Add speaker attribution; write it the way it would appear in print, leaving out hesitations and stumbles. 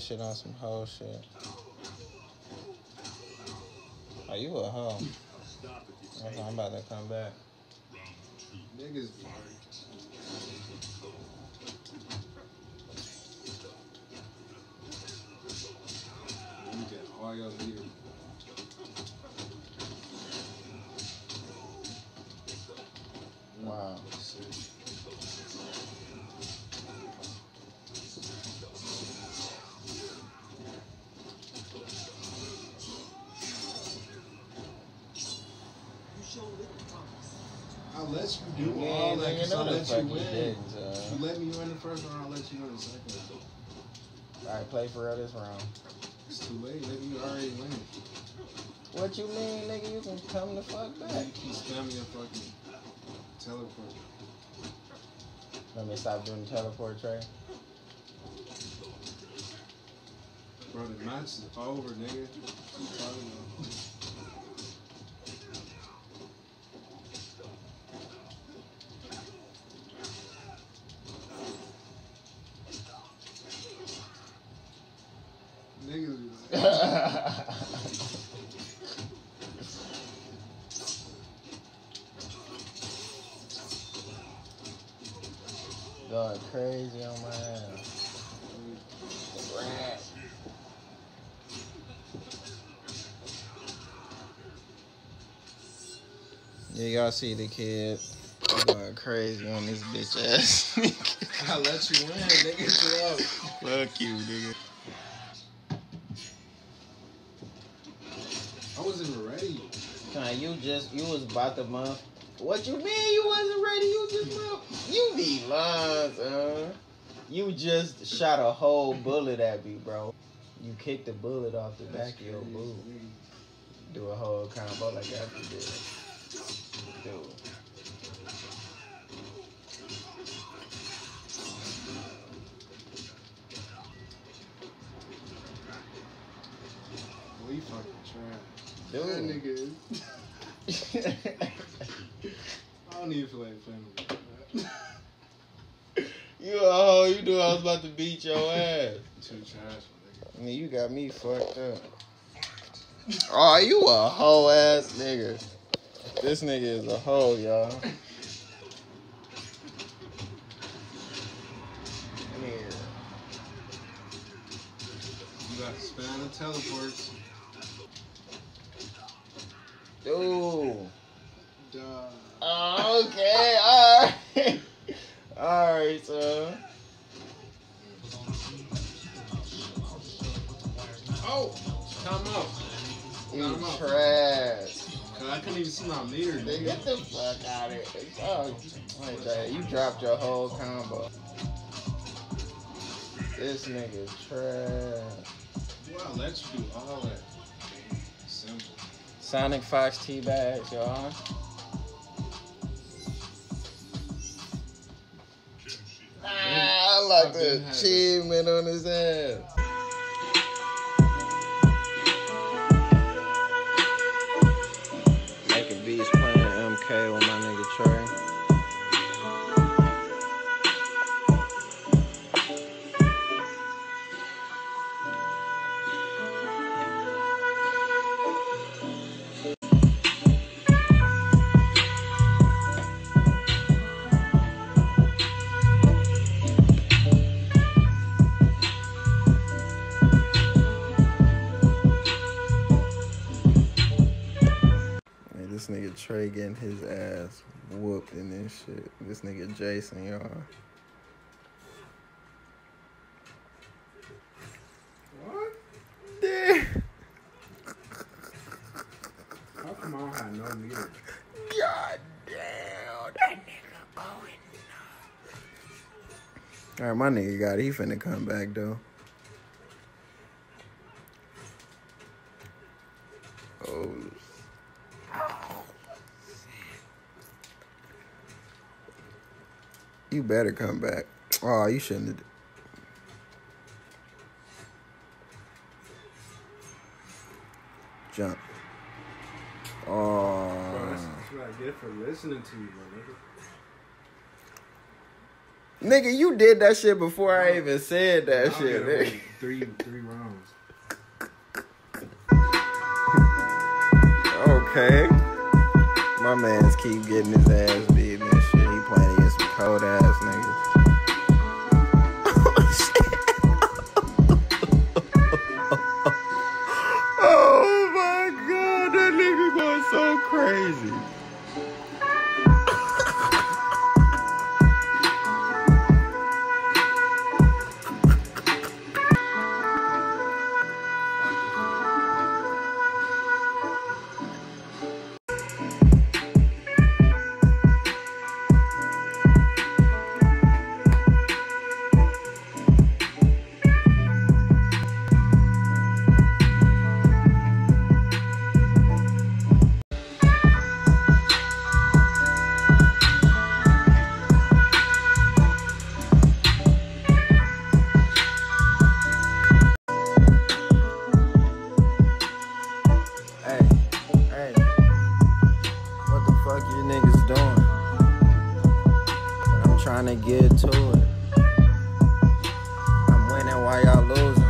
Speaker 1: that shit on some hoe shit. Oh, you a hoe. Okay, I'm about to come back.
Speaker 2: Niggas. You get all your leaders.
Speaker 1: Wow.
Speaker 2: I'll let you do all that because I'll let you win. You let me win the first round, I'll let you win the second round.
Speaker 1: Alright, play for real this round.
Speaker 2: It's too late, nigga. You already win.
Speaker 1: What you mean, nigga? You can come the fuck back.
Speaker 2: You keep spamming your fucking teleport.
Speaker 1: Let me stop doing the teleport, Trey.
Speaker 2: Bro, the match is over, nigga. I'm talking about. Niggas be like,
Speaker 1: going crazy on my ass. Yeah, y'all see the kid going crazy on this bitch ass nigga.
Speaker 2: I'll let you win, nigga. Chill out.
Speaker 1: Fuck you, nigga.
Speaker 2: I wasn't even ready.
Speaker 1: Nah, you was about to month. What you mean you wasn't ready? You just you be lying, son. You just shot a whole bullet at me, bro. You kicked the bullet off the back of your boot. Do a whole combo like that you did. Dude.
Speaker 2: We fucking trash.
Speaker 1: Dude.
Speaker 2: That nigga is. I don't even feel like playing with that.
Speaker 1: You a hoe. You knew I was about to beat your ass.
Speaker 2: Too trash, nigga.
Speaker 1: I mean, you got me fucked up. Oh, you a hoe ass nigga. This nigga is a hoe, y'all. Come here.
Speaker 2: You got to spam the teleports.
Speaker 1: Dude.
Speaker 2: Duh.
Speaker 1: Oh, okay, alright. Alright, son.
Speaker 2: Oh! Time out.
Speaker 1: You trash.
Speaker 2: Cause I couldn't even see my meter, nigga.
Speaker 1: Get the fuck out of here. Oh, wait, Dad, you dropped your whole combo. This nigga trash.
Speaker 2: Well, I'll let you do all that. Simple.
Speaker 1: Sonic Fox T-Bags, y'all. I like the achievement on his ass. Making beats playing MK with my nigga Trey. This nigga Trey getting his ass whooped in this shit. This nigga Jason, y'all.
Speaker 2: What?
Speaker 1: Damn.
Speaker 2: How come I don't have no meter?
Speaker 1: God damn. That nigga going nuts. Alright, my nigga got it. He finna come back, though. Oh, you better come back. Oh, you shouldn't have. Jump. Oh.
Speaker 2: Bro, that's what I get for listening to you, my nigga.
Speaker 1: Nigga, you did that shit before I even said that shit, nigga.
Speaker 2: three rounds.
Speaker 1: Okay. My mans keep getting his ass beat and shit. He playing against some cold ass niggas. Oh my god, that nigga going so crazy. Hey, what the fuck you niggas doing? I'm trying to get to it. I'm winning while y'all losing.